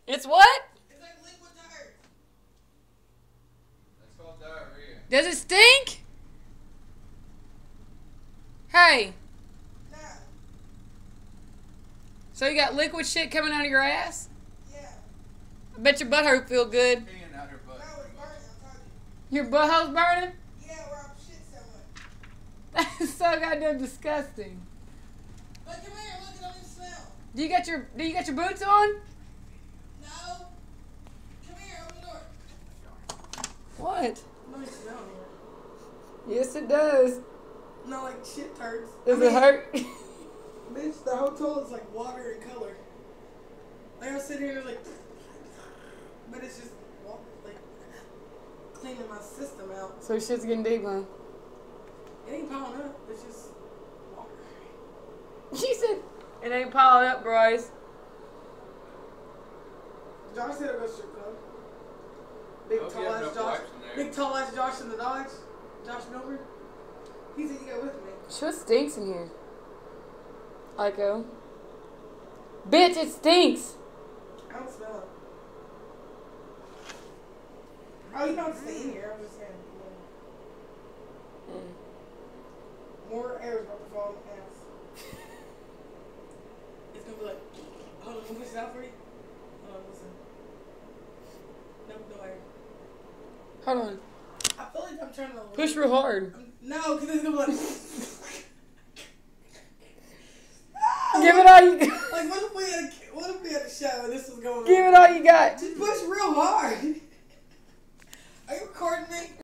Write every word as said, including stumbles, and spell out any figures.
It's what? It's like liquid dirt. That's called diarrhea. Does it stink? Hey. Nah. So you got liquid shit coming out of your ass? Yeah. I bet your butthole feel good. Peeing out her butt. No, it's burning. I'm telling you. Your butthole's burning? Yeah, where I'm shit so much. That's so goddamn disgusting. But come here, look at all this smell. Do you got your do you got your boots on? No. Come here, open the door. What? Let me smell here. Yes it does. No, like shit turds. Does I it mean, hurt? Bitch, the whole toilet is like water and color. Like I was sitting here like, but it's just water, like cleaning my system out. So shit's getting deep, huh? It ain't piling up. It's just water. She said it ain't piling up, Bryce. Josh said it was strip club. Big Hope you tall have ass enough Josh. wipes in there. Big tall ass Josh in the Dodge. Josh Milford. He said you go with me. Shit stinks in here. Ico. Bitch, it stinks. I don't smell it. Oh, you don't stay in here. I'm just saying. Mm. More air is about to fall on my ass. It's gonna be like, hold on, can I push it out for you? Hold on, listen. No, no air. Hold on. I feel like I'm trying to Push real hard. I'm, no, because it's gonna be like. Give it all you got. Like, what if we had a, what if we had a show and this was going on? Give it all you got. Just push real hard. Are you recording me?